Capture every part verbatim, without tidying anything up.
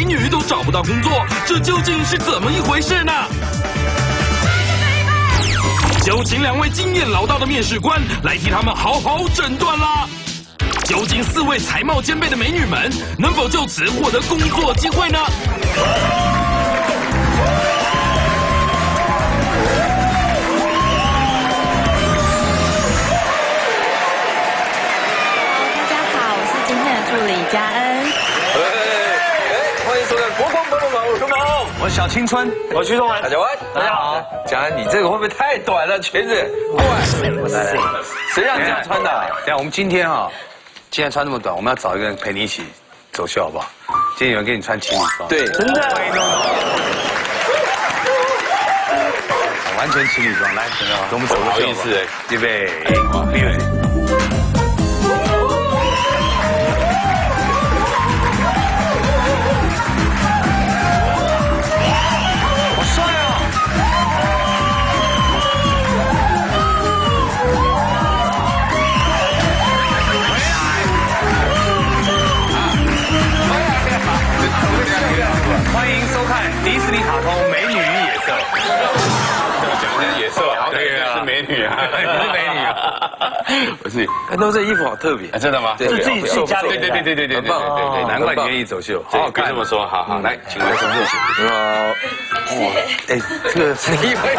美女都找不到工作，这究竟是怎么一回事呢？有请两位经验老道的面试官来替他们好好诊断啦。究竟四位才貌兼备的美女们能否就此获得工作机会呢？ 助理嘉恩， 哎哎，欢迎收看《国光帮帮忙》，我是梦， 我是小青春， 我是徐宗文，大家晚， 大家好。 嘉恩，你这个会不会太短了？裙子，过来，谁让你这样穿的？ 等下，我们今天哈，既然穿那么短，我们要找一个人陪你一起走秀，好不好？今天有人给你穿情侣装， 对，真的， 完全情侣装，来，跟我们走个秀吧。 不好意思， 预备 ，music。迪士尼卡通《美女与野色》， 讲的是野色，好， 对啊， 是美女啊， 是美女啊， 不是，看到这衣服好特别， 真的吗？ 对， 自己自己家里， 对对对对对对对对对，难怪你愿意走秀，好好看。这么说，好好来，请来从这请。 你好， 哇，哎，这个是你以为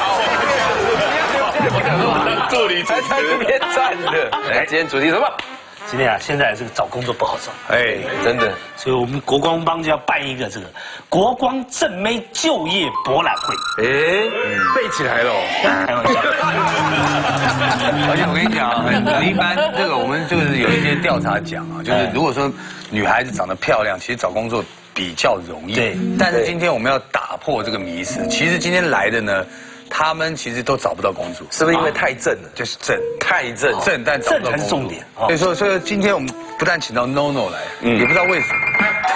好？助理才在这边站的。来，今天主题什么？ 今天啊，现在这个找工作不好找， 哎，真的， 所以我们国光帮就要办一个这个国光正妹就业博览会。 哎，背起来了， 开玩笑。 而且我跟你讲啊，很一般，这个我们就是有一些调查讲啊，就是如果说女孩子长得漂亮，其实找工作比较容易。 对。 但是今天我们要打破这个迷思，其实今天来的呢，他们其实都找不到工作， 是不是因为太正了？ 就是正。 太正， 正但找不到工作， 正才是重点。 所以说，所以今天我们不但请到 NONO 来，也不知道为什么。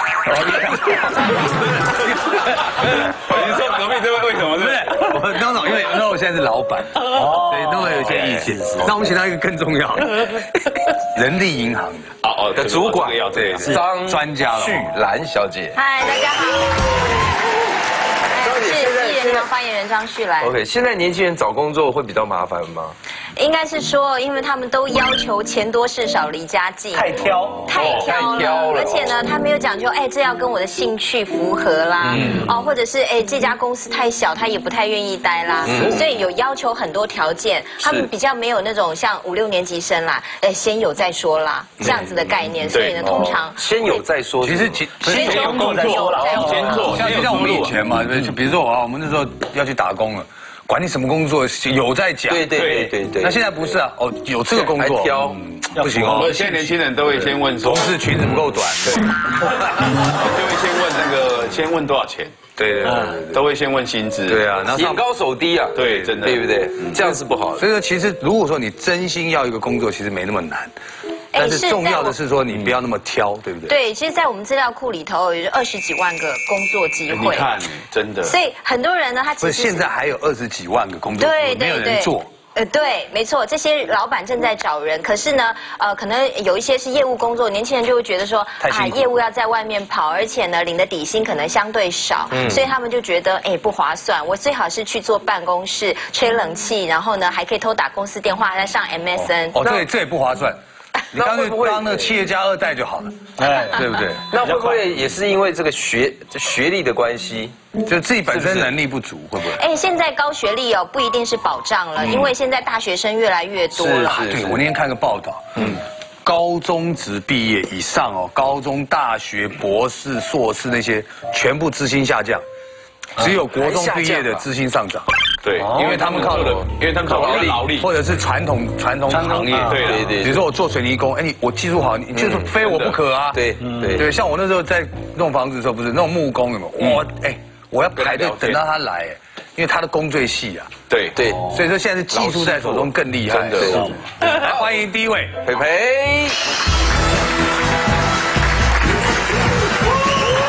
你说隔壁这位为什么？是不是？ 我 NONO 因为 NONO 现在是老板，哦，对 NONO 有一些意见。那我们请到一个更重要的，人力银行的哦哦的主管， 对， 张专家了， 旭兰小姐。 嗨，大家好。是艺人行发言人张旭兰。 OK， 现在年轻人找工作会比较麻烦吗？ 应该是说，因为他们都要求钱多事少离家近， 太挑， 太挑了，而且呢，他没有讲究，哎，这要跟我的兴趣符合啦，哦，或者是哎，这家公司太小，他也不太愿意待啦，所以有要求很多条件，他们比较没有那种像五六年级生啦，哎，先有再说啦，这样子的概念，所以呢，通常先有再说， 其实其先有工作了， 先做，像像我们以前嘛，就比如说我啊，我们那时候要去打工了。管你什么工作，有在讲。 对对对对对。 那现在不是啊，哦，有这个工作， 挑， 不行哦。 现在年轻人都会先问说， 同事裙子不够短，对。 就会先问那个，先问多少钱？ 对对， 都会先问薪资。 对啊，然后眼高手低啊。 对，真的， 对不对？这样是不好的。 所以说，其实如果说你真心要一个工作，其实没那么难。但是重要的是说，你不要那么挑，对不对？ 对，其实，在我们资料库里头有二十几万个工作机会。 你看，真的。 所以很多人呢，他其实现在还有二十几万个工作， 对没有人做。 呃，对，没错，这些老板正在找人，可是呢，呃，可能有一些是业务工作，年轻人就会觉得说，啊，业务要在外面跑，而且呢，领的底薪可能相对少，嗯、所以他们就觉得，哎，不划算，我最好是去做办公室，吹冷气，然后呢，还可以偷打公司电话，再上 M S N。 哦，这这也不划算。你刚才当那个企业家二代就好了，哎，对不对？ 那会不会也是因为这个学学历的关系， 就自己本身能力不足，会不会？ 哎，现在高学历哦不一定是保障了，因为现在大学生越来越多了。 对，我那天看个报道，嗯，高中职毕业以上哦，高中、大学、博士、硕士那些全部资薪下降。只有国中毕业的资薪上涨， 对， 因为他们靠的， 因为他们靠劳力，劳力或者是传统传统行业， 对对对。 比如说我做水泥工，哎，你我技术好，你就是非我不可啊。 对对对，像我那时候在弄房子的时候，不是那种木工有没有？我哎，我要排队等到他来，因为他的工最细啊。 对对， 所以说现在是技术在手中更厉害。 真的。 来，欢迎第一位培培。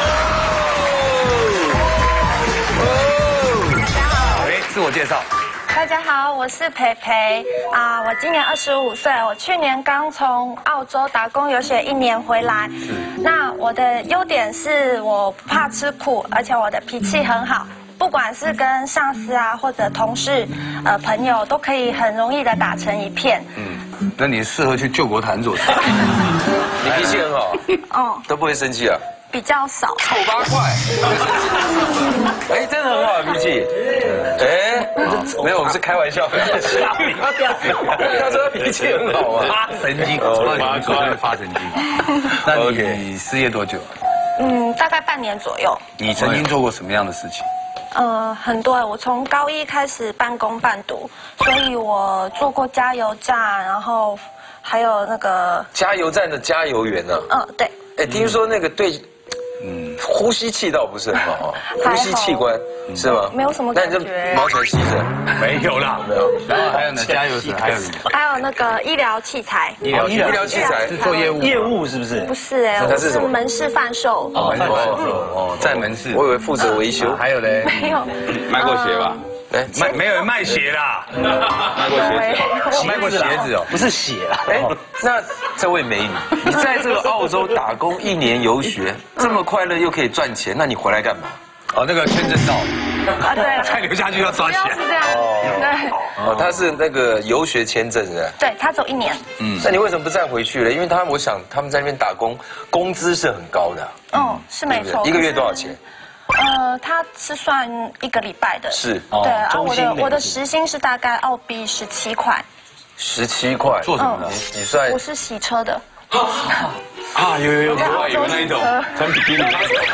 自我介绍。 大家好，我是培培啊，我今年二十五岁，我去年刚从澳洲打工游学一年回来。那我的优点是我不怕吃苦，而且我的脾气很好。不管是跟上司啊，或者同事、呃朋友，都可以很容易的打成一片。 嗯，那你适合去救国团做事。 你脾气很好， 哦， 都不会生气啊？ 比较少。 臭八怪。哎，真的很好脾气。哎，没有，我们是开玩笑的。他说他脾气很好啊。 发神经，发怪发神经。那你失业多久？ 嗯，大概半年左右。 你曾经做过什么样的事情？ 呃，很多。我从高一开始半工半读，所以我做过加油站，然后还有那个加油站的加油员呢。 嗯，对。 哎，听说那个对，嗯，呼吸气道不是很好啊，呼吸器官是吗？ 没有什么感觉。 那你这毛钱吸着？ 没有啦，没有。然后还有呢，加油时还有什么？ 还有那个医疗器材。 医疗医疗器材是做业务， 业务是不是？ 不是哎，我是门市贩售。 哦，哦，在门市。 我以为负责维修。 还有嘞？ 没有。 卖过鞋吧？ 哎， 卖没有人卖鞋啦， 卖过鞋子， 卖过鞋子哦， 不是鞋啊。 哎，那这位美女，你在这个澳洲打工一年游学，这么快乐又可以赚钱，那你回来干嘛？ 哦，那个签证到， 啊对， 再留下去要抓起来。 是这样，对。 哦，他是那个游学签证的。 对，他走一年。 嗯，那你为什么不再回去了？因为他我想他们在那边打工，工资是很高的。 嗯，是没错。 一个月多少钱？ 呃，他是算一个礼拜的。 是。 对啊，我的我的时薪是大概澳币十七块。 十七块。 做什么的？ 你算。 我是洗车的。 啊，有有有，国外有那一种穿比基尼。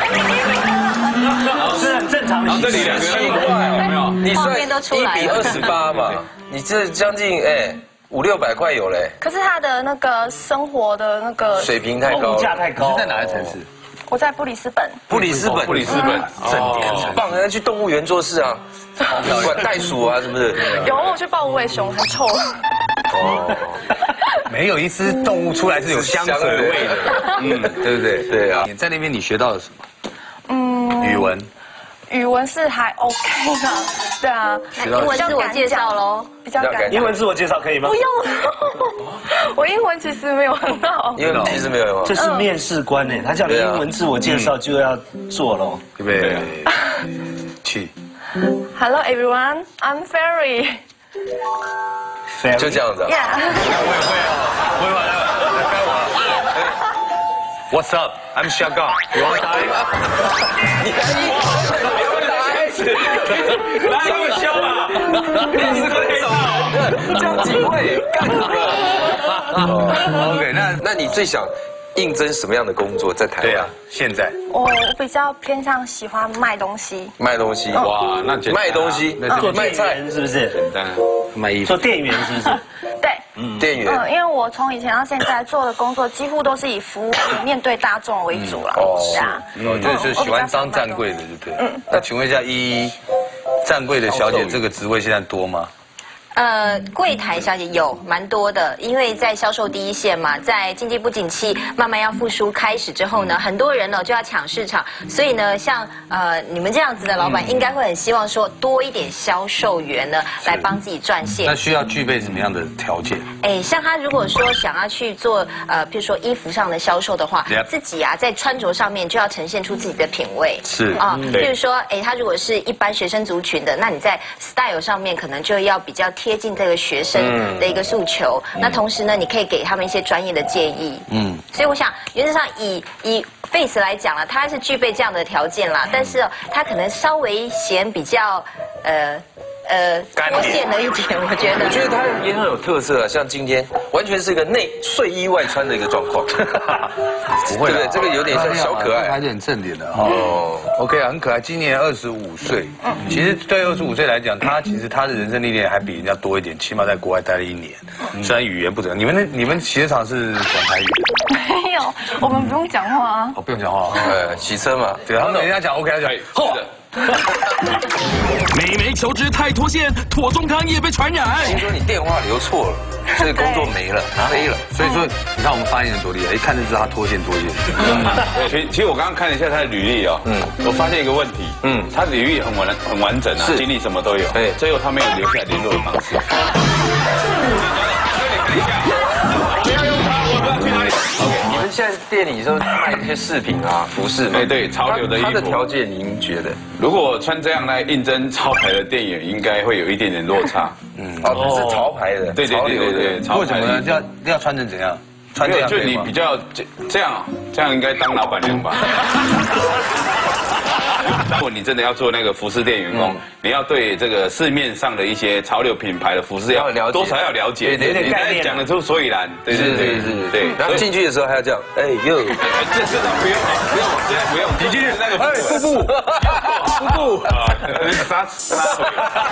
是很正常的。 然后这里两个人有没有？ 你算一比二十八嘛，你这将近哎五六百块有嘞。 可是他的那个生活的那个水平太高， 物价太高。 你是在哪个城市？ 我在布里斯本。 布里斯本， 布里斯本， 正点，棒！人家去动物园做事啊，管袋鼠啊，是不是？ 有，我去抱无尾熊，很臭。 哦， 没有一只动物出来是有香水味的，嗯，对不对？ 对啊。 你在那边你学到了什么？ 嗯， 语文。 语文是还 OK 的，对啊。 那英文自我介绍喽， 比较敢。 英文自我介绍可以吗？ 不用，我英文其实没有很好。 英文其实没有很好。 这是面试官呢，他叫你英文自我介绍就要做喽， 对不对？去。 Hello everyone, I'm Fairy。 就这样子。 Yeah。 我也会啊，我也会了，该我了。What's up? I'm Shagong. You want time? 你还一开始， 来这么凶啊！你是会手， 这样几位干 ？OK， 那那你最想应征什么样的工作在台湾？ 对啊，现在我比较偏向喜欢卖东西。 卖东西。 哇，那简单卖东西， 做卖菜是不是？ 简单。 卖衣服。 做店员是不是？ 对。 嗯，店员。 嗯，因为我从以前到现在做的工作几乎都是以服务面对大众为主了。哦，是啊。 嗯，就是喜欢当站柜的，对不对？嗯。那请问一下，一站柜的小姐这个职位现在多吗？ 呃，柜台小姐有蛮多的，因为在销售第一线嘛，在经济不景气慢慢要复苏开始之后呢，很多人呢就要抢市场，所以呢，像呃你们这样子的老板，应该会很希望说多一点销售员呢来帮自己赚现金。 那需要具备什么样的条件？ 哎，像他如果说想要去做呃，比如说衣服上的销售的话， yep. 自己啊在穿着上面就要呈现出自己的品味。 是啊，比如说，哎，他如果是一般学生族群的，那你在 style 上面可能就要比较贴近这个学生的一个诉求。嗯、那同时呢，你可以给他们一些专业的建议。嗯，所以我想原则上以以 Face 来讲了，他是具备这样的条件啦，但是、哦、他可能稍微嫌比较呃。呃，脱线了一点，我觉得。 我觉得他也很有特色啊，像今天完全是一个内睡衣外穿的一个状况。 不会， 对，这个有点像小可爱， 还是很正点的哦。OK 啊，很可爱。今年二十五岁，其实对二十五岁来讲，他其实他的人生历练还比人家多一点，起码在国外待了一年。虽然语言不怎么样，你们那你们洗车场是讲台语？ 没有，我们不用讲话啊。 哦，不用讲话。 呃，洗车嘛， 对，他们人家讲 OK， 他讲。 美眉求职太脱线，妥中康也被传染。 听说你电话留错了，所以工作没了，飞了。 所以说，你看我们发言人多厉害，一看就知道他脱线脱线。 对，其实其实我刚刚看了一下他的履历哦，嗯，我发现一个问题，嗯，他履历很完很完整啊，经历什么都有，对，最后他没有留下联络的方式。不要用他，我不知道去哪里。 你们现在店里都卖一些饰品啊、服饰， 哎对，潮流的衣服。 他的条件您觉得？ 如果穿这样来应征潮牌的店员，应该会有一点点落差。 嗯，哦，是潮牌的， 对对对对对，潮为什么呢？要要穿成怎样？穿这样就你比较这这样这样应该当老板娘吧？如果你真的要做那个服饰店员工，你要对这个市面上的一些潮流品牌的服饰要了解，多少要了解， 对对， 你才讲得出所以然。对对对对对。 然后进去的时候还要这样，哎呦， 这这倒不用不用，现在不用，你进去那个哎瀑布瀑布啊，撒撒腿，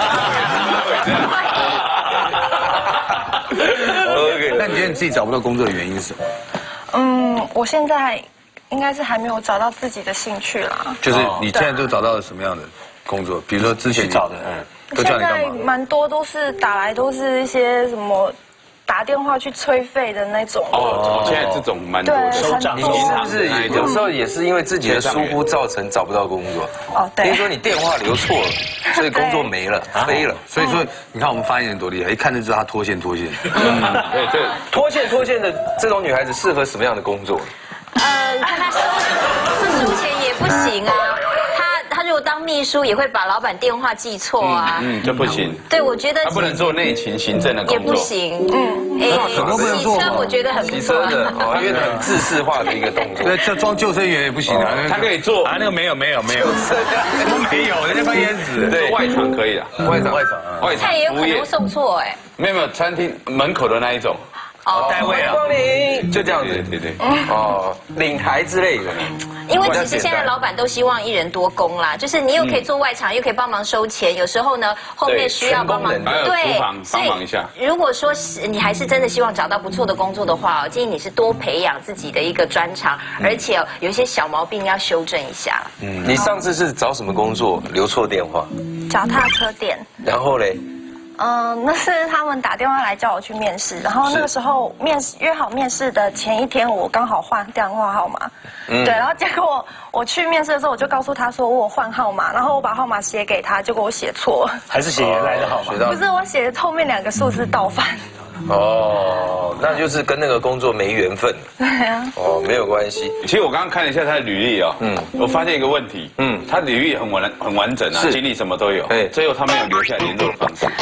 OK， 那你觉得你自己找不到工作的原因是什么？ 嗯，我现在应该是还没有找到自己的兴趣啦。 就是你现在都找到了什么样的工作？比如说之前找的，嗯，都叫你干嘛？ 现在蛮多都是打来都是一些什么打电话去催费的那种。 哦，现在这种蛮多的。 收账， 你是不是有时候也是因为自己的疏忽造成找不到工作？ 哦，对。 听说你电话留错了，所以工作没了，飞了。 所以说，你看我们发言人多厉害，一看就知道他脱线脱线。 嗯，对对，脱线脱线的这种女孩子适合什么样的工作？ 呃，看他收收钱也不行啊。他他如果当秘书，也会把老板电话记错啊。 嗯，这不行。 对，我觉得他不能做内勤行政的工作。 也不行。嗯，哎，洗车我觉得很不错。 洗车的，哦，因为很自式化的一个动作。 对，这装救生员也不行啊。 他可以做啊，那个没有没有没有，没有，人家放烟子。 对，外场可以的， 外场外场外场菜也有可能送错哎。 没有没有，餐厅门口的那一种。 哦，单位啊，光临就这样子， 对对。 哦，领台之类的。 因为其实现在老板都希望一人多工啦，就是你又可以做外场，又可以帮忙收钱，有时候呢后面需要帮忙， 对，帮忙一下。 如果说你还是真的希望找到不错的工作的话，我建议你是多培养自己的一个专长，而且有一些小毛病要修正一下。 嗯，你上次是找什么工作留错电话？ 脚踏车店。然后嘞？嗯，那是他们打电话来叫我去面试，然后那个时候面试约好面试的前一天，我刚好换电话号码，嗯、对，然后结果我去面试的时候，我就告诉他说我有换号码，然后我把号码写给他，结果我写错， 还是写原来的号码？ 不是，我写后面两个数字倒反。 哦，那就是跟那个工作没缘分。 对啊。 哦，没有关系。 其实我刚刚看了一下他的履历哦，嗯，我发现一个问题，嗯，他履历很完很完整啊，经历什么都有，对，最后他没有留下联络的方式。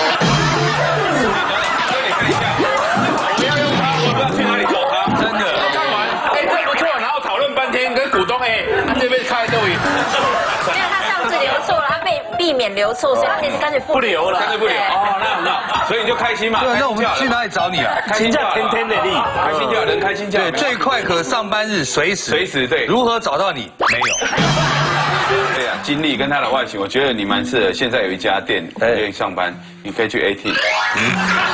这里看一下，不要用他，我不知道去哪里找他，真的。看完，哎，这不错，然后讨论半天，跟股东哎，他这边开都赢。 没有，他上次留错了，他被避免留错，所以他这次干脆不留了， 干脆不留。哦，那很好，所以你就开心嘛。 对，那我们去哪里找你啊？ 开心就好，天天的力，开心就好，人开心就好。 对，最快可上班日随时随时对。如何找到你？没有。 对啊，经历跟他的外形，我觉得你蛮适合。现在有一家店愿意上班，你可以去 A T。嗯。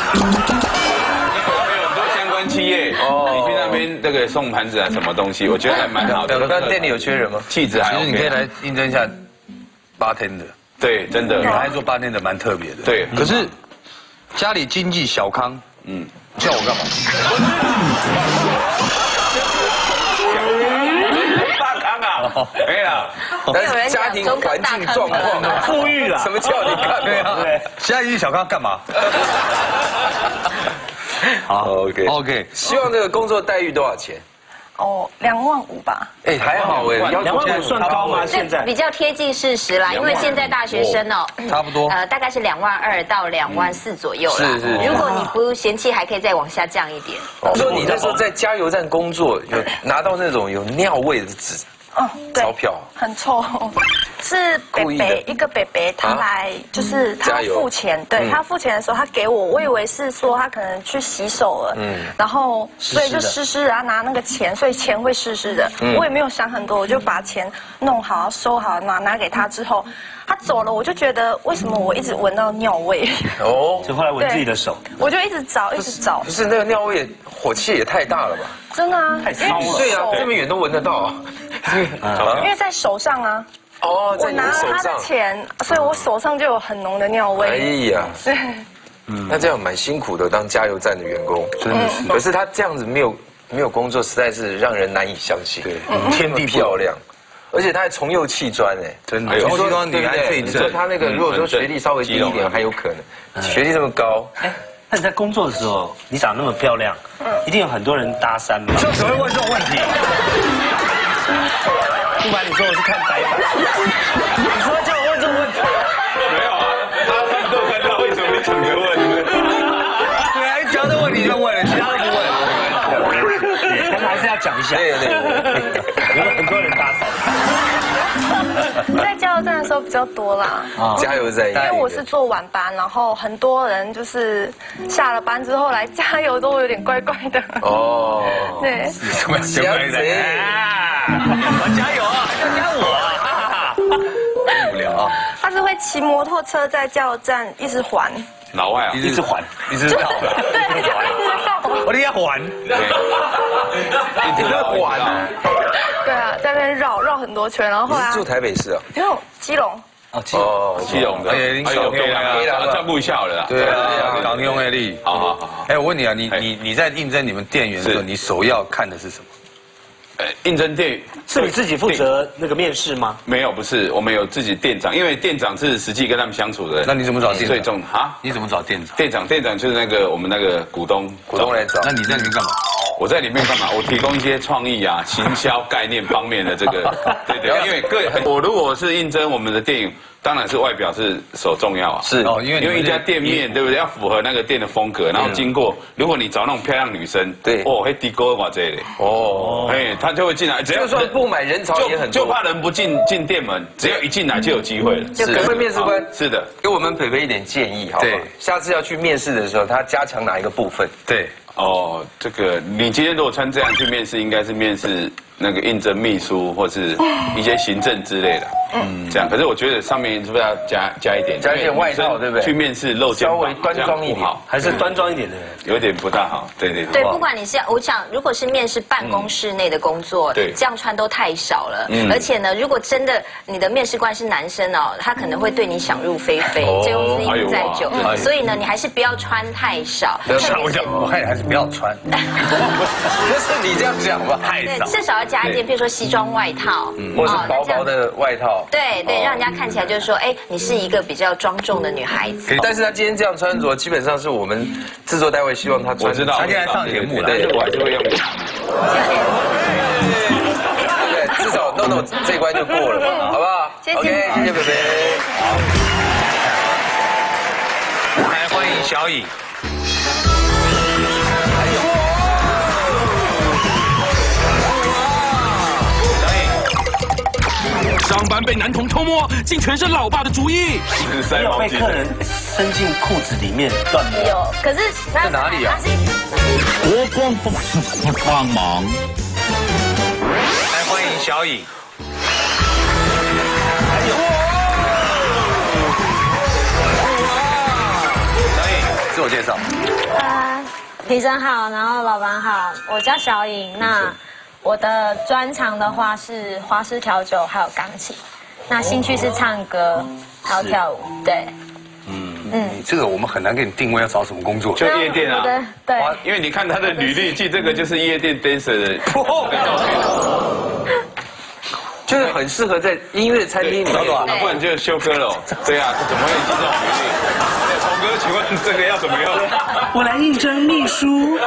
有很多相关企业哦，你去那边这个送盘子啊，什么东西，我觉得还蛮好的。 那店里有缺人吗？ 气质还 OK。 其实你可以来应征一下bartender。 对，真的。 女孩做bartender蛮特别的。 对。 可是家里经济小康，嗯，叫我干嘛？ 大康啊，没了。 但是家庭环境状况富裕了， 什么叫你干？ 对啊，家里小康干嘛？ 好 ，OK OK， 希望这个工作待遇多少钱？ 哦，两万五吧。 哎，还好哎， 两万五算高吗？现在比较贴近事实啦，因为现在大学生哦， 差不多， 呃，大概是两万二到两万四左右啦。 是是。 如果你不嫌弃，还可以再往下降一点。 说你那时候在加油站工作，有拿到那种有尿味的纸。 哦，对， 钞票很臭，是北北一个北北，他来就是他付钱，对他付钱的时候，他给我，我以为是说他可能去洗手了，嗯，然后所以就湿湿的，他拿那个钱，所以钱会湿湿的，我也没有想很多，我就把钱弄好收好，拿拿给他之后，他走了，我就觉得为什么我一直闻到尿味？ 哦，就后来闻自己的手， 我就一直找，一直找， 不是那个尿味，火气也太大了吧？ 真的啊， 太骚了， 对啊，这么远都闻得到啊。 因为在手上啊。 哦哦，我拿了他的钱，所以我手上就有很浓的尿味。 哎呀，嗯，那这样蛮辛苦的，当加油站的员工，真的是。可是他这样子没有没有工作，实在是让人难以相信。对，天地漂亮。 而且他还重釉砌砖哎， 真的，重釉砌砖你还可以说他那个如果说学历稍微低一点还有可能，学历这么高，哎， 那你在工作的时候，你长那么漂亮，一定有很多人搭讪嘛？ 就只会问这种问题。不瞒你说，我是看白板。你说叫我问这种问题？ 没有啊，他看都看到，为什么你抢着问？ 对啊，你只要这问题就问了，其他都不问。 但是还是要讲一下。 对对。 有很多人搭讪。 在加油站的时候比较多啦， 加油站， 因为我是做晚班，然后很多人就是下了班之后来加油都有点怪怪的。哦，对， 什么行为的？我加油啊，还要加我啊！无聊啊。 他是会骑摩托车在加油站一直环。 老外啊， 一直环，一直绕， 对，一直绕。 我的要环， 一直环。 对啊，在那边绕绕很多圈，然后后来住台北市啊？ 没有，基隆。 哦，基隆，基隆的，哎呦，可以啦，照顾一下好了啦。 对啊，港用爱力。 好好好。 哎，我问你啊，你你你在应征你们店员的时候，你首要看的是什么？ 呃，应征店是你自己负责那个面试吗？ 没有，不是，我们有自己店长，因为店长是实际跟他们相处的。 那你怎么找店长？ 最重啊？ 你怎么找店长？ 店长，店长就是那个我们那个股东， 股东来找。 那你在里面干嘛？ 我在里面干嘛？我提供一些创意啊、行销概念方面的这个，对对，因为各我如果是应征我们的电影，当然是外表是首重要啊。 是哦，因为因为一家店面对不对？要符合那个店的风格，然后经过，如果你找那种漂亮女生， 对， 哦，会低沟哇这里，哦，哎，他就会进来，只要就算不买人潮也很就怕人不进进店门，只要一进来就有机会了。 是，各位面试官， 是的， 给我们培培一点建议，好吧？下次要去面试的时候，他加强哪一个部分？ 对。 哦，这个你今天如果穿这样去面试，应该是面试那个应征秘书或是一些行政之类的，嗯，这样。可是我觉得上面是不是要加加一点， 加一点外套，对不对？ 去面试露肩膀， 稍微端庄一点， 还是端庄一点的， 有点不大好。对对对。对，不管你是我想，如果是面试办公室内的工作， 对， 这样穿都太少了。嗯。而且呢，如果真的你的面试官是男生哦，他可能会对你想入非非，这又是一不在酒。所以呢，你还是不要穿太少。 我讲，我看你还是不要穿。 不是你这样讲吧？ 太少，至少要加一件，比如说西装外套， 或是薄薄的外套。 对对，让人家看起来就是说，哎，你是一个比较庄重的女孩子。 但是他今天这样穿着，基本上是我们制作单位希望他穿。 我知道， 他现在上节目了， 但是我还是会用。 对不对？至少 No No 这一关就过了，好不好？ 谢谢， OK， 谢谢贝贝。好， 来欢迎小颖。 上班被男童偷摸，竟全是老爸的主意。 没有被客人伸进裤子里面断摸。 有，可是在哪里啊？ 国光帮忙。 来欢迎小颖。小颖，自我介绍。 啊，评审好，然后老板好，我叫小颖。那。 我的专长的话是华式调酒，还有钢琴。那兴趣是唱歌，还有跳舞。对， 嗯嗯，这个我们很难给你定位要找什么工作， 就夜店啊。 对对， 因为你看他的履历，记这个就是夜店 dancer 的。 就是很适合在音乐餐厅里面， 那不然就修歌了。对啊，怎么会是这种履历？洪哥，请问这个要怎么用？ 我来应征秘书。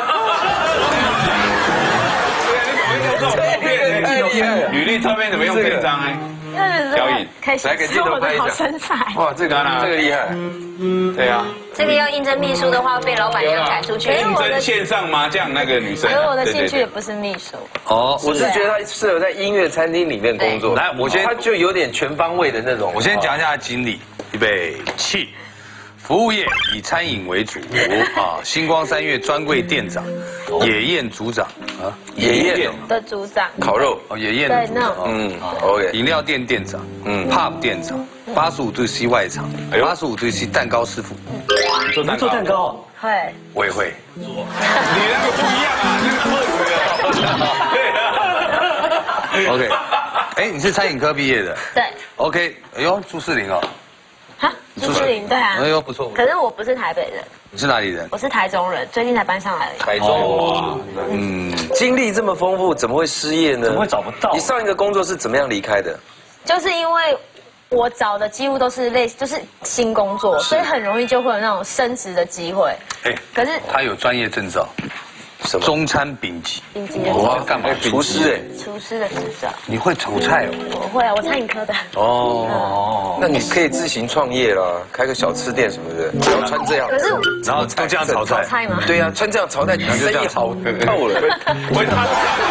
履历照片怎么用这张哎？ 表演， 来给镜头拍一下。 身材， 哇，这个这个厉害。 对啊。 这个要应征秘书的话，被老板娘赶出去。 应征线上麻将那个女生。 因为我的兴趣也不是秘书。 哦，我是觉得他适合在音乐餐厅里面工作。 来，我先， 他就有点全方位的那种。 我先讲一下经历，预备起。 服务业以餐饮为主啊，星光三月专柜店长，野宴组长啊， 野宴的组长， 烤肉哦，野宴对那嗯 ，OK， 饮料店店长，嗯 ，pub 店长，八十五度 C 外场，八十五度 C 蛋糕师傅， 做蛋糕，做蛋糕， 会， 我也会， 你那个不一样啊，那个特别的，对啊 ，OK， 哎，你是餐饮科毕业的？ 对。 OK， 哎呦，朱世林哦。 哈，朱世林，对啊。 哎呦，不错。 可是我不是台北人。 你是哪里人？ 我是台中人，最近才搬上来的。 台中，嗯，经历这么丰富，怎么会失业呢？ 怎么会找不到？ 你上一个工作是怎么样离开的？ 就是因为我找的几乎都是类似，就是新工作，所以很容易就会有那种升职的机会。哎，可是他有专业证照。什么？中餐丙级。 丙级的。 我要干嘛？ 厨师哎。 厨师的执照。 你会炒菜哦？ 我会啊，我餐饮科的。 哦。那你可以自行创业啦，开个小吃店什么的，只要穿这样。 可是， 然后都这样炒菜。 炒菜吗？ 对呀，穿这样炒菜，生意好透了。 回他。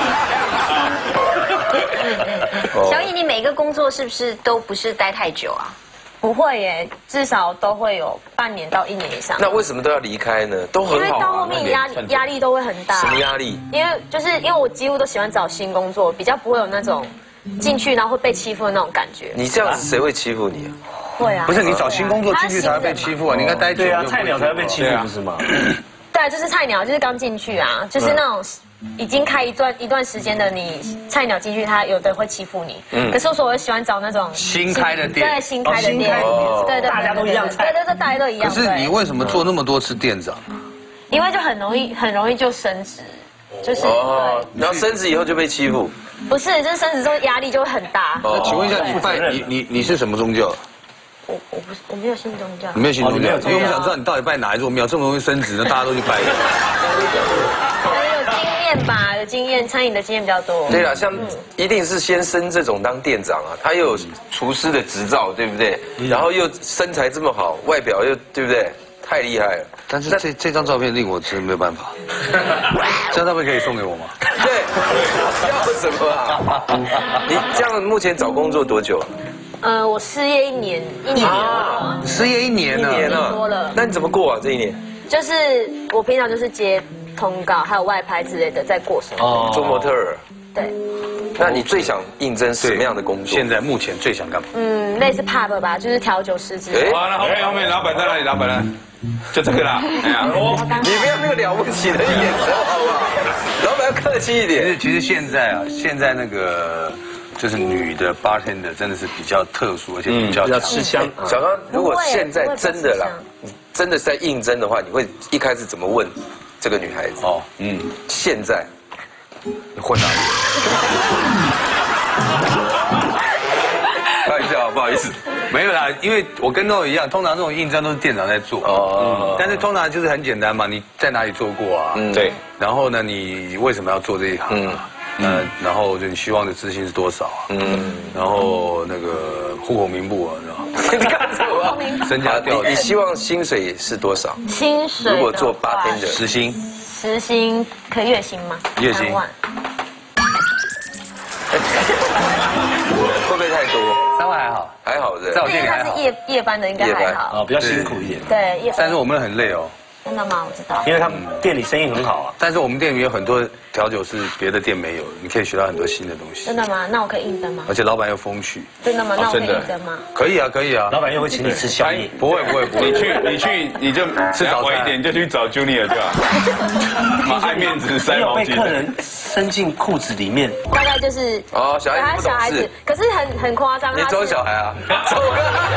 小颖，你每个工作是不是都不是待太久啊？ 不会耶，至少都会有半年到一年以上。 那为什么都要离开呢？都很好。 因为到后面压压力都会很大。 什么压力？ 因为就是因为我几乎都喜欢找新工作，比较不会有那种进去然后会被欺负的那种感觉。 你这样子谁会欺负你啊？ 会啊。 不是你找新工作进去才会被欺负啊？你应该待久。 对啊，菜鸟才会被欺负，不是吗？ 对啊，就是菜鸟，就是刚进去啊，就是那种。已经开一段一段时间的你菜鸟进去，他有的会欺负你。嗯。可是我喜欢找那种新开的店， 对，新开的店，对对， 大家都一样菜， 对对对，大家都一样。 可是你为什么做那么多次店长？ 因为就很容易很容易就升职，就是对。 然后升职以后就被欺负？ 不是，就是升职之后压力就会很大。 那请问一下，你拜你你你是什么宗教？ 我我不是我没有信宗教。 你没有信宗教，因为我们想知道你到底拜哪一座庙，这么容易升职呢？大家都去拜。 吧，有经验，餐饮的经验比较多。 对啦，像一定是先升这种当店长啊，他又有厨师的执照，对不对？然后又身材这么好，外表又对不对？太厉害了。 但是这这张照片令我真没有办法。这张照片可以送给我吗？ 对，要什么啊？你这样目前找工作多久？ 呃，我失业一年，一年了。 失业一年了， 一年了， 多了。 那你怎么过啊？这一年？ 就是我平常就是接通告，还有外拍之类的，在过生活。 哦，做模特儿。 对。 那你最想应征什么样的工作？ 现在目前最想干嘛？ 嗯，类似 pub 吧，就是调酒师之类的。 好了，后面后面老板在哪里？老板呢？就这个啦。哎呀， 你不要那个了不起的眼神，好不好？老板要客气一点。 其实其实现在啊，现在那个。就是女的 bartender 真的是比较特殊，而且比较比较吃香。 小刚，如果现在真的啦，真的是在应征的话，你会一开始怎么问这个女孩子？哦，嗯，现在你混哪里？ 开玩笑，不好意思， 没有啦，因为我跟诺一样，通常这种应征都是店长在做。哦，但是通常就是很简单嘛，你在哪里做过啊？嗯，对。然后呢，你为什么要做这一行啊？嗯，然后就你希望的资薪是多少啊？嗯，然后那个户口名簿啊，然后你干什么？ 身家调查。 你希望薪水是多少？ 薪水如果做八天的时薪， 时薪可以月薪吗？ 月薪。 会不会太多？ 三万还好， 还好的。 在我店里还好。 他是夜夜班的，应该还好。 啊，比较辛苦一点。 对，夜班。 但是我们很累哦。 真的吗？我知道， 因为他们店里生意很好啊。 但是我们店里有很多调酒是别的店没有，你可以学到很多新的东西。 真的吗？那我可以应征吗？ 而且老板又风趣。 真的吗？那我可以应征吗？ 可以啊，可以啊。 老板又会请你吃宵夜？ 不会不会不会。 你去你去你就吃早餐一点就去找 Junior 就好。妈爱面子塞毛巾。 被客人伸进裤子里面。 大概就是哦，小孩子小孩子， 可是很很夸张。 你走小孩啊？走个。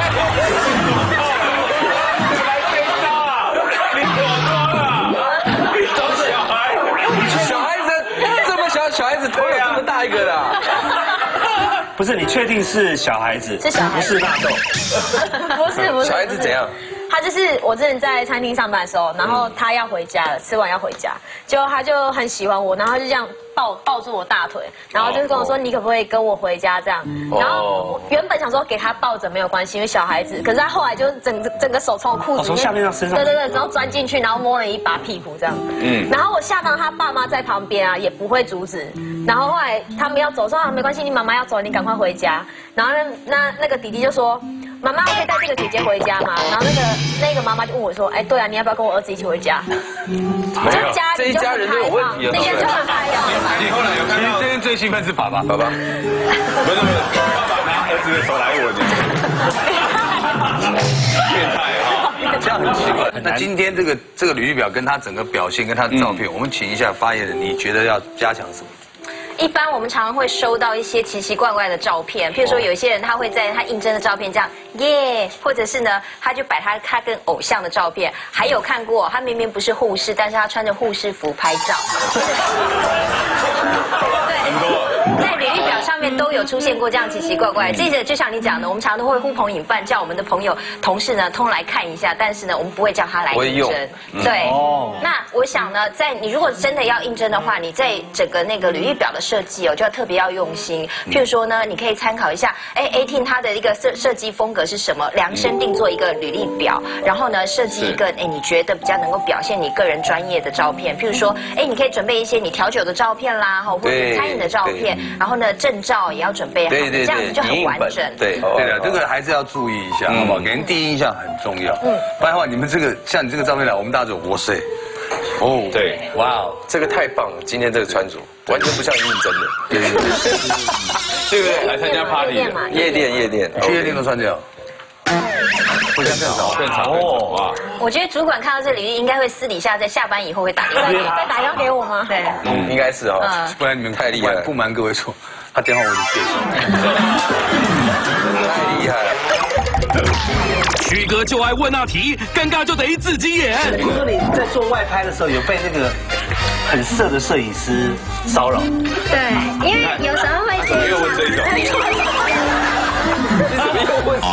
小孩子头有这么大一个的， 不是？你确定是小孩子？ 是小孩， 不是纳豆。 不是不是。 小孩子怎样？ 他就是我之前在餐厅上班的时候，然后他要回家了，吃完要回家，结果他就很喜欢我，然后就这样抱抱住我大腿，然后就是跟我说：“你可不可以跟我回家？”这样。然后原本想说给他抱着没有关系，因为小孩子，可是他后来就整整个手从我裤子从下面到身上， 对对对，然后钻进去，然后摸了一把屁股这样。嗯。然后我下到他爸妈在旁边啊，也不会阻止。然后后来他们要走，说啊没关系，你妈妈要走，你赶快回家。然后那那那个弟弟就说。妈妈，我可以带这个姐姐回家吗？然后那个那个妈妈就问我说：“哎，对啊，你要不要跟我儿子一起回家？” 没有，这一家人都有问题了。 这些就很嗨啊！ 你后来有看到？ 今天最兴奋是爸爸， 爸爸。 不是不是，爸爸拿儿子的手来吻你。变态啊！ 这样很奇怪。那今天这个这个履历表跟他整个表现跟他的照片，我们请一下发言人，你觉得要加强什么？ 一般我们常常会收到一些奇奇怪怪的照片，譬如说有一些人他会在他应征的照片这样耶，或者是呢他就摆他他跟偶像的照片，还有看过他明明不是护士，但是他穿着护士服拍照。对，在履历表上面都有出现过这样奇奇怪怪。这个就像你讲的，我们常常都会呼朋引伴，叫我们的朋友、同事呢通来看一下，但是呢我们不会叫他来应征。对，那我想呢，在你如果真的要应征的话，你在整个那个履历表的设计哦，就要特别要用心。譬如说呢，你可以参考一下，哎 ，eighteen 它的一个设设计风格是什么，量身定做一个履历表，然后呢设计一个哎你觉得比较能够表现你个人专业的照片。譬如说，哎，你可以准备一些你调酒的照片啦，哈，或者是餐饮的照片，然后呢证照也要准备好，这样子就很完整。 对对的，这个还是要注意一下，好不好？给人第一印象很重要。嗯，不然的话，你们这个像你这个照片来，我们大家就哇塞。哦， 对，哇哦，这个太棒了！今天这个穿着完全不像应征的，对对对，对不对？ 来参加 party 的夜店夜店， 去夜店都穿这样，会像更少更少哦哇！ 我觉得主管看到这里，应该会私底下在下班以后会打电话， 会打电话给我吗？ 对， 嗯，应该是哦， 不然你们太厉害了。 不瞒各位说，他电话我就背下来， 太厉害了。 曲哥就爱问那题，尴尬就得自己演。 听说你在做外拍的时候有被那个很色的摄影师骚扰？ 对，因为有时候会觉得。 又问这种。 又问。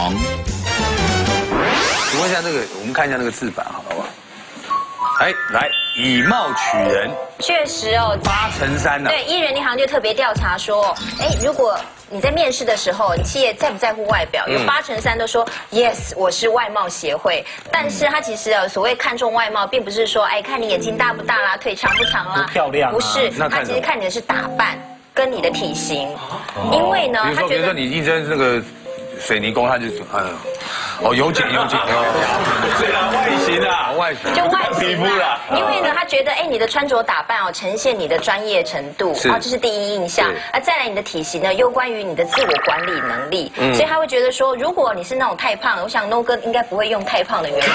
请问一下这个，我们看一下那个字板，好不好？哎，来，以貌取人。 确实哦， 八成三呢。 对，一人银行就特别调查说，哎，如果你在面试的时候，你企业在不在乎外表？有八成三都说 yes， 我是外貌协会。但是他其实呃，所谓看重外貌，并不是说哎，看你眼睛大不大啦，腿长不长啦， 漂亮， 不是，他其实看你的是打扮跟你的体型。因为呢， 比如说，比如说你应征那个水泥工，他就嗯。哦，有剪有剪， 对啊，外形啊， 外形就外形皮肤啦。 因为呢，他觉得哎，你的穿着打扮哦，呈现你的专业程度，啊，这是第一印象。啊，再来你的体型呢，又关于你的自我管理能力，所以他会觉得说，如果你是那种太胖，我想 No 哥应该不会用太胖的员工。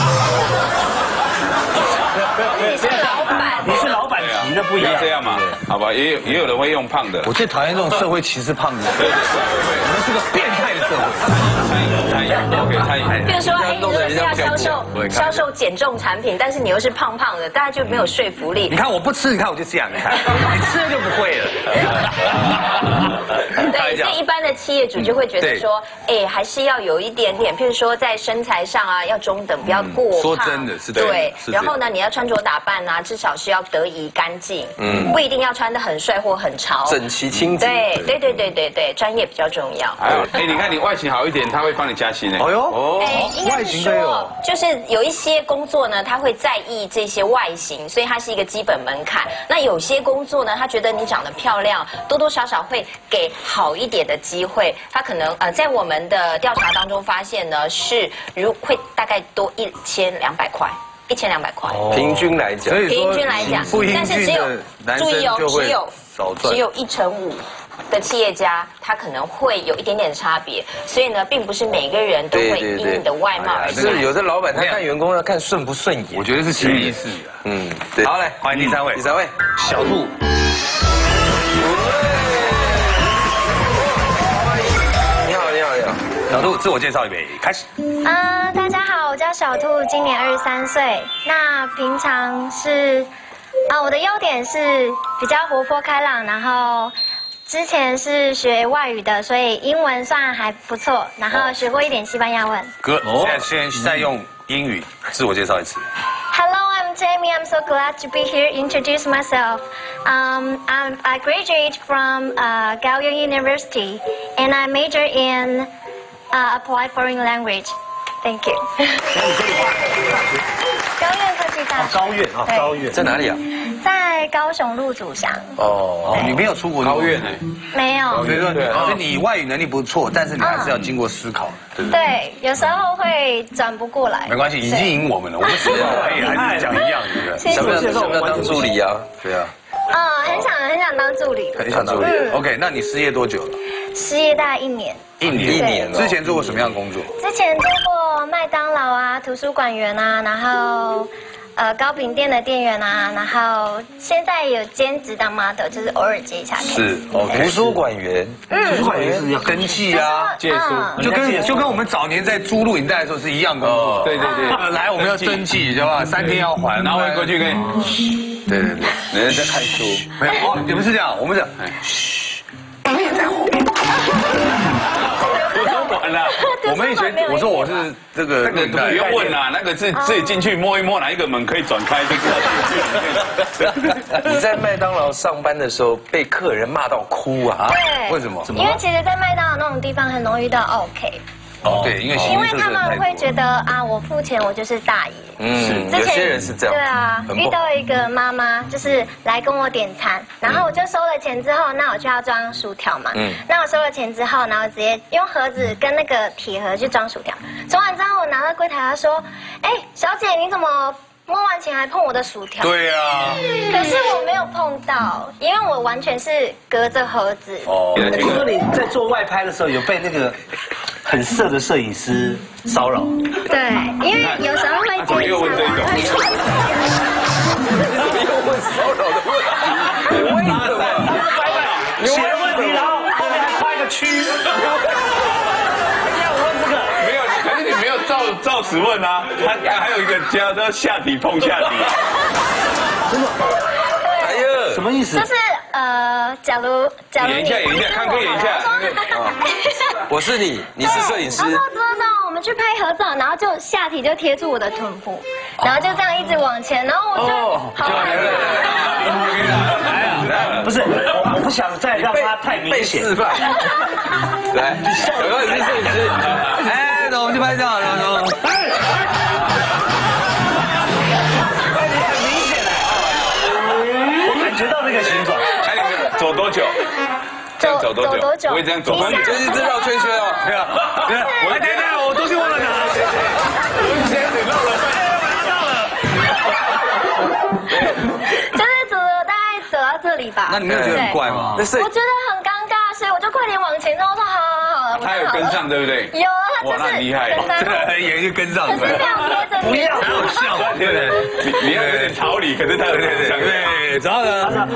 你是老板， 你是老板级的不一样， 这样嘛？好吧，也有也有人会用胖的。 我最讨厌这种社会歧视胖子，我们是个变态的社会。 餐饮，OK，餐饮。 比如说，哎，你如果是要销售销售减重产品，但是你又是胖胖的，大家就没有说服力。 你看我不吃，你看我就这样，你看你吃了就不会了。 对，所以一般的企业主就会觉得说，哎，还是要有一点点，譬如说在身材上啊，要中等，不要过胖。 说真的是对，然后呢，你要穿着打扮啊，至少是要得宜干净，嗯，不一定要穿得很帅或很潮， 整齐清洁。 对对对对对对，专业比较重要。 还有，哎，你看你外形好一点，他会帮你加薪呢。 哦哟， 哦，哎，应该是说，就是有一些工作呢，他会在意这些外形，所以它是一个基本门槛。那有些工作呢，他觉得你长得漂亮，多多少少会给好一点的机会。他可能呃，在我们的调查当中发现呢，是如会大概多一千两百块。一千两百块， 平均来讲， 平均来讲，但是只有注意哦，只有只有一成五的企业家，他可能会有一点点差别，所以呢，并不是每个人都会因你的外貌而是有的老板他看员工要看顺不顺眼， 我觉得是潜意识。 嗯，对。好，来欢迎第三位， 第三位小兔。 你好，你好，你好。 小兔，自我介绍一杯，开始。 嗯、呃，大家好，我叫小兔，今年二十三岁。那平常是，啊、呃，我的优点是比较活泼开朗，然后之前是学外语的，所以英文算还不错，然后学过一点西班牙文。 哥，现在先再用英语自我介绍一次。 Hello, I'm Jamie. I'm so glad to be here. Introduce myself. Um, I'm, I graduate from uh, Gaoyang University, and I major in uh, applied foreign language. Thank you. 高院科技大学。 高院啊，高院在哪里啊？ 在高雄路祖祥。 哦，你没有出国高院哎？ 没有。 所以说，所以你外语能力不错，但是你还是要经过思考，对不对？ 对，有时候会转不过来。 没关系，已经赢我们了，我们思考可以还是讲一样，对不对？ 想不想想不想当助理啊？ 对啊。 嗯，很想很想当助理。 很想当助理。OK， 那你失业多久了？ 失业大概一年。 一年。 一年。 之前做过什么样的工作？ 之前做过麦当劳啊，图书馆员啊，然后呃糕饼店的店员啊，然后现在有兼职当 model， 就是偶尔接一下。 是哦，图书馆员， 嗯，图书馆员是要登记啊， 借书， 就跟就跟我们早年在租录影带的时候是一样工作。 对对对， 来我们要登记，对吧？三天要还， 然后过去跟你， 对对对， 人家在看书， 没有，哦，你们是这样，我们是嘘，在后面。 完了， 我们以前我说我是这个那个不用问啦，那个是自己进去摸一摸哪一个门可以转开就知道进去。 你在麦当劳上班的时候被客人骂到哭啊？ 对， 为什么？ 因为其实，在麦当劳那种地方很容易遇到 OK。 哦，对，因为因为他们会觉得啊，我付钱我就是大爷。 嗯，有些人是这样。 对啊，遇到一个妈妈就是来跟我点餐，然后我就收了钱之后，那我就要装薯条嘛。嗯。那我收了钱之后，然后直接用盒子跟那个铁盒去装薯条。装完之后，我拿到柜台，他说：“哎，小姐，你怎么摸完钱还碰我的薯条？” 对啊。 可是我没有碰到，因为我完全是隔着盒子。 哦。听说你在做外拍的时候有被那个很色的摄影师骚扰？ 对，因为有时候会接又问这种， 又问骚扰的问题，为什么？ 写问题，然后后面还画一个区。要问这个没有，可是你没有照照实问啊。他还有一个叫做下体碰下体。 真的？ 哎呀， 什么意思？ 就是呃，假如假如演一下，演一下，康哥演一下。 我是你，你是摄影师。 然后之后呢，我们去拍合照，然后就下体就贴住我的臀部，然后就这样一直往前，然后我就好害怕。不是，我不想再让他太明显。 示范。来，小哥你是摄影师。 哎，那我们去拍照，然后。 感觉到那个形状， 还有走多久？这样走多久？ 多久？ 我也这样走。 你就是这绕圈圈哦。 对啊，对啊，我等等，我东西忘了拿。 现在你绕了， 就是走了大概走到这里吧。 那你没有觉得很怪吗？ 我觉得很尴尬，所以我就快点往前，然后说好好好。 他有跟上，对不对？ 有啊， 哇，那厉害， 这个演就跟上。 可是这样贴着不要好笑，对不对？ 你要有点逃离，可是他有点像。 对，然后呢？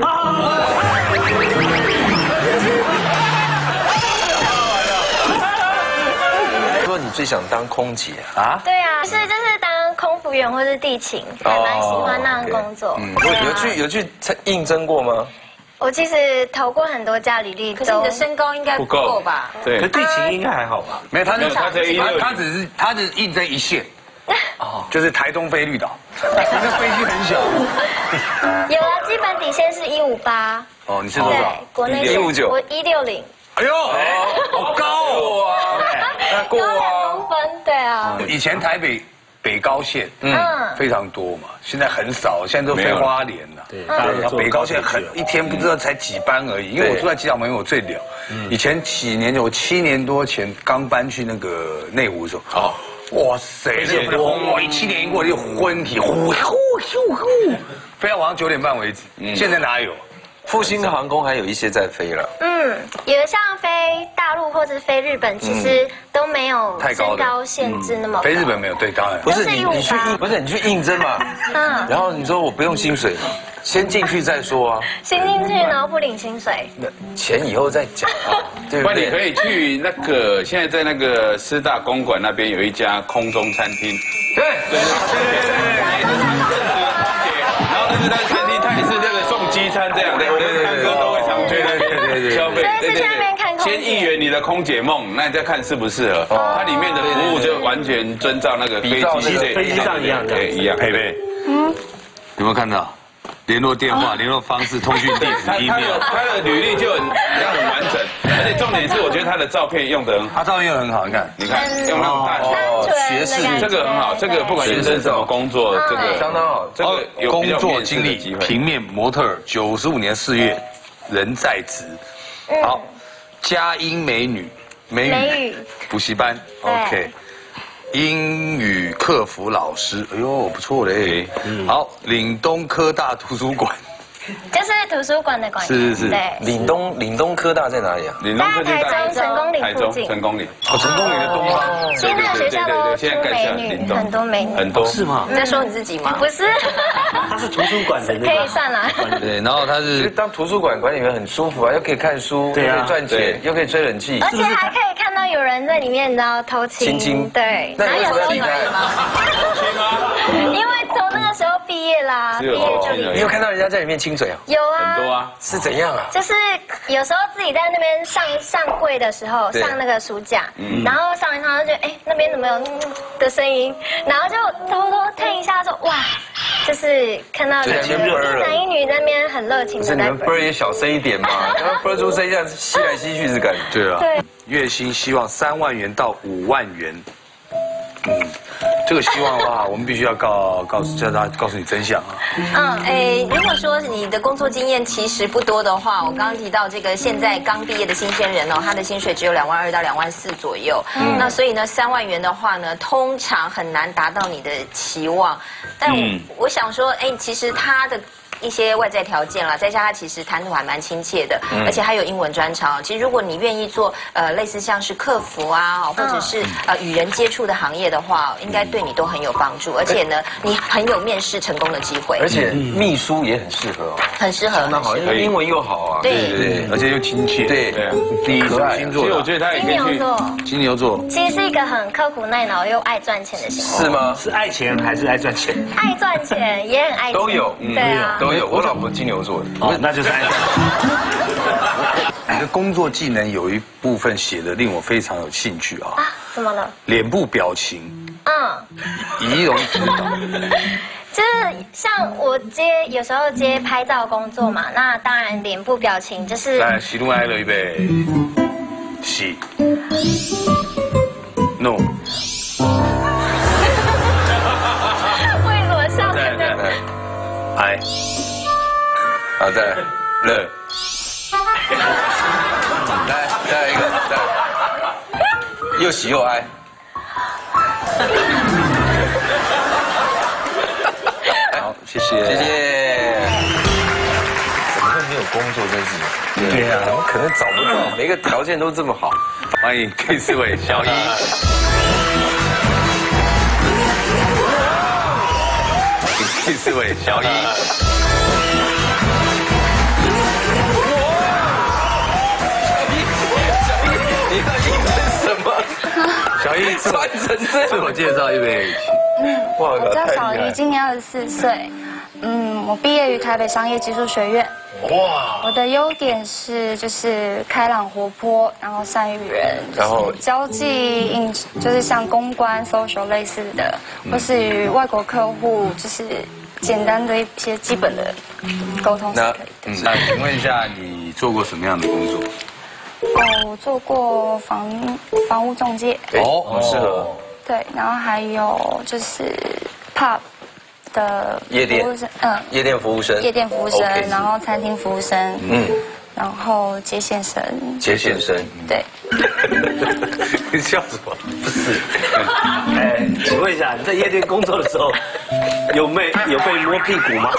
说你最想当空姐啊？ 对啊，是就是当空服员或是地勤，还蛮喜欢那样工作。嗯， 有去有去应征过吗？ 我其实投过很多家履历， 可是你的身高应该不够吧？ 对， 可地勤应该还好吧？ 没有，他就他才一六， 他只是他只应征一线。哦，就是台东飞绿岛，那个飞机很小。 有啊，基本底线是一五八。 哦，你是多少？ 对，国内一五九， 我一六零。 哎呦，好高哦！ 过高两啊。 公分，对啊。 以前台北北高线嗯， 非常多嘛，现在很少，现在都飞花莲了。对，然后北高线很一天不知道才几班而已，因为我住在机场旁边，我最了。以前几年前，我七年多前刚搬去那个内湖的时候，哦。哇塞，那个风哇，一七年一过就昏体，呼呼呼呼，飞到晚上九点半为止。现在哪有？ 复兴航空还有一些在飞了。 嗯，有的像飞大陆或者飞日本，其实都没有身高限制那么高。 飞日本没有，对，当然不是你你去应不是你去应征嘛？嗯。然后你说我不用薪水，先进去再说啊。 先进去然后不领薪水。 那钱以后再讲啊，对不对？ 你可以去那个现在在那个师大公馆那边有一家空中餐厅。 对对对对对。然后那是他餐厅，他也是那个送机餐这样的，我们康哥都会常去对对对消费。 对对对。 先应援你的空姐梦，那你再看适不适合。它里面的服务就完全遵照那个飞机飞机上一样， 对一样。 佩佩，嗯，有没有看到？联络电话、联络方式、通讯地址、email， 他的履历就很很完整，而且重点是我觉得他的照片用的很好， 他照片用的很好，你看， 你看用那种大学士，这个很好，这个不管人生什么工作，这个相当好， 这个有工作经历，平面模特，九十五年四月，人在职，好，佳音美女，美语补习班 ，OK。英语客服老师，哎呦，不错嘞。好，岭东科大图书馆， 就是图书馆的馆。 是是是。 对。 岭东岭东科大在哪里啊？ 岭东科大台中成功岭附近。 成功岭。 哦，成功岭的东方。 其实那个学学校都出美女，很多美女， 很多是吗？ 你在说你自己吗？ 不是， 他是图书馆的， 可以算啦。 对，然后他是当图书馆管理员很舒服啊，又可以看书，又可以赚钱，又可以吹冷气， 而且还可以看到有人在里面，你知道偷亲， 亲亲， 对。 那你为什么要离开？ 因为从那个时候毕业啦，毕业就离开。 你有看到人家在里面亲嘴啊？ 有啊， 很多啊， 是怎样啊？ 就是有时候自己在那边上上柜的时候，上那个书架，然后上一上就觉得哎那边怎么有嗯的声音，然后就偷偷听一下说哇，就是看到一男一女在那边很热情的在。 是你们啵也小声一点嘛，然后啵出声这样吸来吸去是感觉。 对啊， 对， 月薪希望三万元到五万元。嗯，这个希望的话，我们必须要告告诉叫他告诉你真相啊。 嗯，哎，如果说你的工作经验其实不多的话，我刚刚提到这个现在刚毕业的新鲜人哦，他的薪水只有两万二到两万四左右。嗯，那所以呢，三万元的话呢，通常很难达到你的期望。但我、嗯、我想说，哎，其实他的一些外在条件啦，再加上他其实谈吐还蛮亲切的，嗯、而且还有英文专长。其实如果你愿意做呃类似像是客服啊，或者是呃与人接触的行业的话，应该对你都很有帮助。而且呢，你很有面试成功的机会。 而且秘书也很适合哦， 很适合， 那好，因为英文又好啊， 对对对，而且又亲切， 对对， 第一星座， 所以我觉得他也可以去。 金牛座其实是一个很刻苦耐劳又爱赚钱的星座。 是吗？ 是爱钱还是爱赚钱？ 爱赚钱也很爱钱， 都有， 对啊， 都有。我老婆金牛座的， 哦，那就是爱赚钱。 你的工作技能有一部分写的令我非常有兴趣啊。 啊，怎么了？ 脸部表情， 嗯， 仪容指导。 就是像我接有时候接拍照工作嘛，那当然脸部表情就是。 来，喜怒哀乐预备，喜 ，no。 为什么笑成这样？ 哀， 好再来乐，来再来一个，再来，又喜又哀。 好，谢谢， 谢谢。怎么会没有工作在这里？ 对啊， 怎么可能找不到？每个条件都这么好。 欢迎第四位小一。第四位小一。 你要应征什么？ 小一穿成这样， 自我介绍一位。 哇，我叫小一，今年二十四岁。嗯，我毕业于台北商业技术学院。哇！我的优点是就是开朗活泼，然后善与人，然后交际应就是像公关、social 类似的，或是与外国客户就是简单的一些基本的沟通是可以的。 嗯，那请问一下，你做过什么样的工作？ 哦，我做过房房屋中介。 哦，很适合。 对，然后还有就是 pub 的夜店服务生，嗯， 夜店服务生， 夜店服务生，然后餐厅服务生，嗯，然后接线生， 接线生， 对。 你笑什么？ 不是，哎，请问一下，你在夜店工作的时候，有没有被摸屁股吗？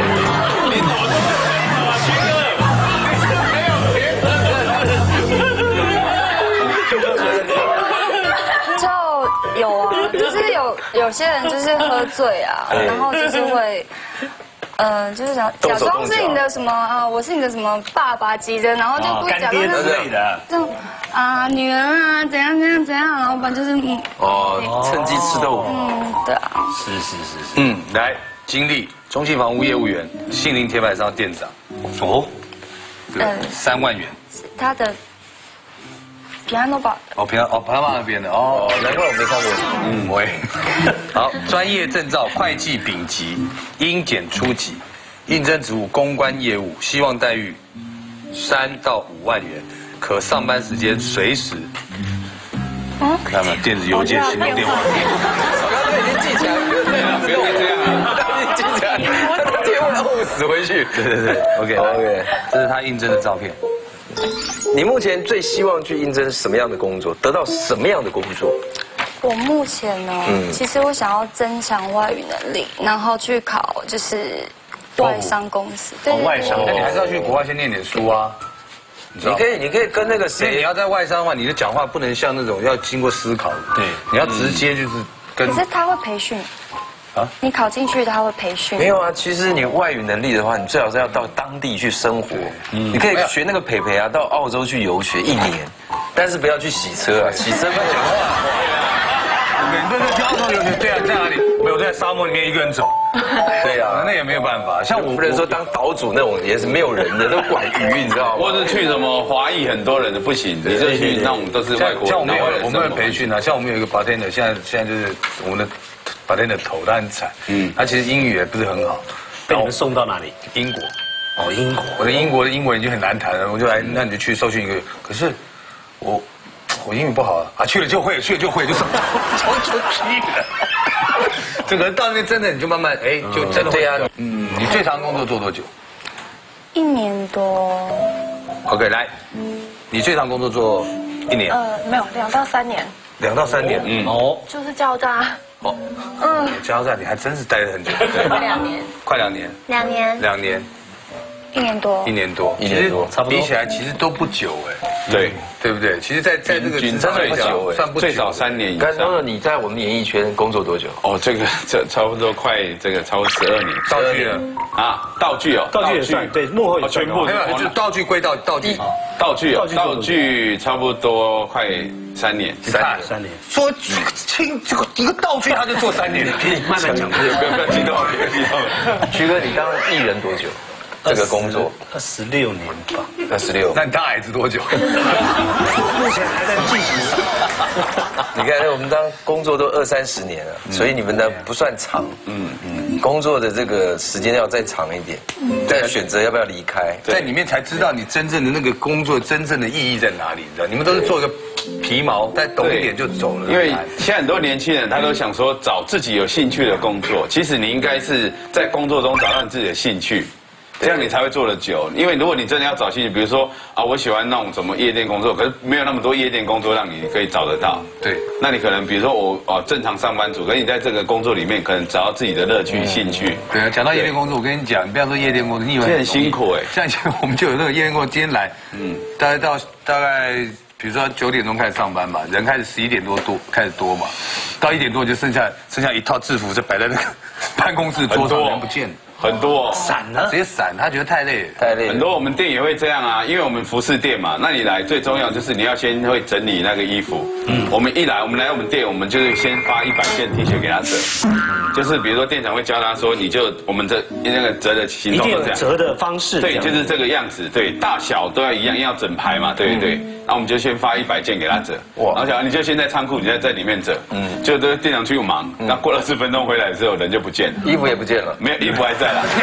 有啊，就是有有些人就是喝醉啊，然后就是会，呃，就是假假装是你的什么啊，我是你的什么爸爸级的，然后就不假装之类的， 这种啊女儿啊怎样怎样怎样，然后不然就是嗯哦，趁机吃豆腐， 嗯，对啊， 是是是是，嗯，来，经历中信房屋业务员，信林铁板烧店长，哦，对，三万元， 他的。平安诺宝哦，平安哦，平安那边的哦， 难怪我没看过。 嗯，我也。好，专业证照会计丙级，应检初级，应征职务公关业务，希望待遇三到五万元，可上班时间随时。嗯，看嘛，电子邮件、行动电话。 我刚才已经记起来了，对啊，不要这样，他已经记起来，他的电话后死回去。 对对对 ，OK OK， 这是他应征的照片。 你目前最希望去应征什么样的工作？得到什么样的工作？ 我目前呢，嗯、其实我想要增强外语能力，然后去考就是外商公司。 对，外商，那你还是要去国外先念点书啊。 你知道你可以，你可以跟那个谁， 你要在外商的话，你的讲话不能像那种要经过思考的，对，你要直接就是跟。 可是他会培训。啊，你考进去他会培训？ 没有啊，其实你外语能力的话，你最好是要到当地去生活。嗯，你可以学那个培培啊，到澳洲去游学一年，但是不要去洗车啊，洗车不讲话。 对对，去澳洲游学，对啊，在哪里？没有在沙漠里面一个人走。 对啊， 那也没有办法。像我不能说当岛主那种也是没有人的，都管鱼，你知道吗？ 或者去什么华裔很多人的不行，你就去那种都是外国。 像我们有我们有培训啊，像我们有一个 bartender， 现在现在就是我们的。把他的头，他很惨，嗯，他其实英语也不是很好， 被你们送到哪里？ 英国， 哦，英国， 我的英国的英文已经很难谈了，我就来，那你就去受训一个月。可是我我英语不好啊，啊去了就会，去了就会，就上超出去了。这个到那边真的你就慢慢哎，就真的会啊。嗯，你最长工作做多久？ 一年多。 OK， 来，你最长工作做一年？ 呃，没有，两到三年。 两到三年，嗯， 哦，就是加油站。 哦，嗯，加油站你还真是待了很久， 快两年， 快两年， 两年， 两年， 一年多， 一年多， 一年多， 差不多比起来其实都不久哎， 对， 对不对？其实，在在这个职场来讲，算不久， 最少三年以上。 刚刚你在我们演艺圈工作多久？ 哦，这个这差不多快这个超过十二年， 道具呢？ 啊，道具哦， 道具也算，对，幕后也全部没有，就是道具归道道具， 道具哦，道具差不多快三年， 三三年。 说清这个一个道具他就做三年， 可以慢慢讲， 不要不要激动，不要激动。 徐哥，你当艺人多久？这个工作二十六年吧， 二十六。 那你当矮子多久？ 目前还在进行中。 你看，我们当工作都二三十年了，所以你们的不算长。嗯嗯，工作的这个时间要再长一点，再选择要不要离开， 在里面才知道你真正的那个工作真正的意义在哪里，你知道？你们都是做一个皮毛，再懂一点就走了。 因为现在很多年轻人他都想说找自己有兴趣的工作，其实你应该是在工作中找到你自己的兴趣。这样你才会做得久，因为如果你真的要找兴趣，比如说啊，我喜欢那种什么夜店工作，可是没有那么多夜店工作让你可以找得到。 对， 那你可能比如说我哦正常上班族，可是你在这个工作里面可能找到自己的乐趣、兴趣。 对啊，讲到夜店工作，我跟你讲，你不要说夜店工作，你以为很辛苦哎。 像以前我们就有那个夜店工作，今天来，嗯，大概到大概比如说九点钟开始上班嘛，人开始十一点多多开始多嘛，到一点多就剩下剩下一套制服，就摆在那个办公室桌上，人不见了。 很多散了， 直接散，他觉得太累了， 太累了。 很多我们店也会这样啊，因为我们服饰店嘛，那你来最重要就是你要先会整理那个衣服。嗯，我们一来，我们来我们店，我们就是先发一百件 T 恤给他折，就是比如说店长会教他说，你就我们这那个折的形状都这样， 折的方式， 对，就是这个样子，对，大小都要一样，要整排嘛，对不对？那我们就先发一百件给他折，哇，然后讲你就先在仓库，你再在里面折，嗯，就这个店长去忙，那过二十分钟回来之后人就不见了， 衣服也不见了， 没有衣服还在啦。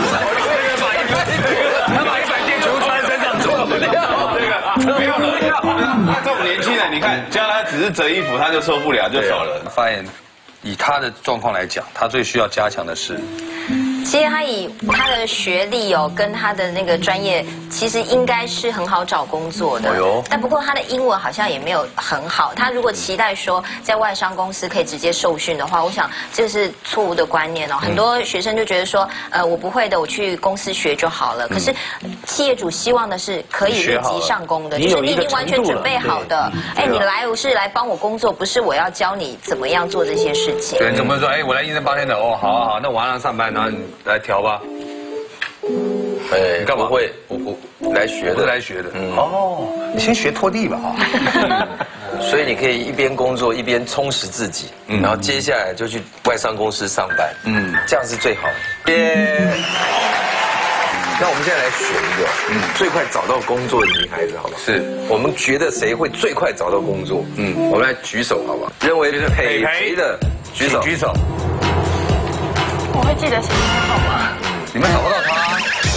他把一百件全部穿在身上做不了， 这个没有了。那这种年轻人，你看叫他只是折衣服，他就受不了，就走了。 发现以他的状况来讲，他最需要加强的是。 其实他以他的学历哦，跟他的那个专业，其实应该是很好找工作的。但不过他的英文好像也没有很好。他如果期待说在外商公司可以直接受训的话，我想这是错误的观念哦。很多学生就觉得说，呃，我不会的，我去公司学就好了。可是企业主希望的是可以立即上工的，就是你已经完全准备好的。哎，你来我是来帮我工作，不是我要教你怎么样做这些事情。 对，你怎么说？哎，我来应征八天的哦，好好好，那晚上上班，然后你来调吧。 哎，你干嘛会？我我来学的， 来学的。嗯，哦，你先学拖地吧啊。 所以你可以一边工作一边充实自己，然后接下来就去外商公司上班。嗯，这样是最好的。耶！那我们现在来选一个，嗯，最快找到工作的女孩子，好不好？ 是。 我们觉得谁会最快找到工作？嗯，我们来举手，好不好？认为培培的举手， 举手。 我会记得谁好吗？ 你们找不到他。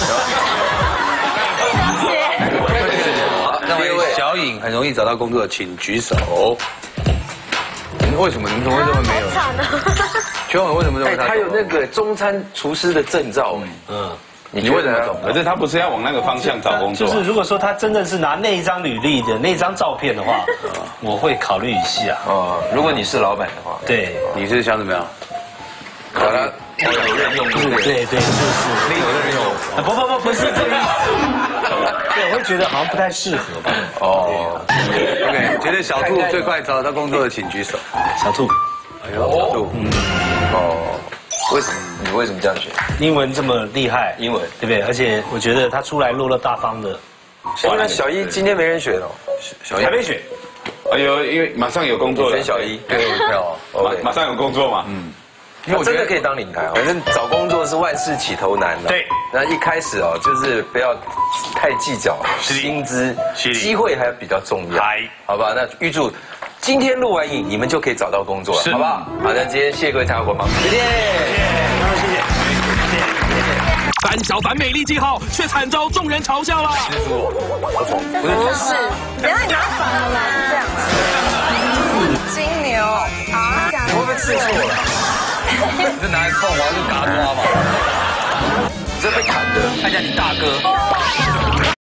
好，那位小颖很容易找到工作，请举手。你们为什么？你们怎么会这么没有？ 惨了。 全文为什么这么？ 他有那个中餐厨师的证照。嗯。 你为什么？可是他不是要往那个方向找工作。 就是如果说他真的是拿那一张履历的那张照片的话，我会考虑一下。 哦，如果你是老板的话， 对， 你是想怎么样？ 把他另有任用，对对对，就是另有任用。 不不不，不是这个。 对，我会觉得好像不太适合吧。 哦 ，OK， 觉得小兔最快找到工作的，请举手。 小兔， 哎呦，小兔，嗯，哦，为什么你为什么这样选？ 英文这么厉害， 英文对不对？而且我觉得他出来落落大方的。 那小一今天没人选哦， 小一还没选。 哎呦，因为马上有工作了。 选小一，给我一票。 马马上有工作嘛，嗯。 因为我真的可以当领台，反正找工作是万事起头难的。 对， 那一开始哦，就是不要太计较薪资，机会还比较重要。好吧，那预祝今天录完影，你们就可以找到工作了，好不好？好，那今天谢谢各位参加光芒，再见。 谢谢，谢谢。 胆小凡美丽记号，却惨遭众人嘲笑了。 不是，不要拿反了啦，这样啊。金牛啊， 你会不会吃错了？你这拿来凤凰是嘎抓吗？这被砍的，看一下你大哥。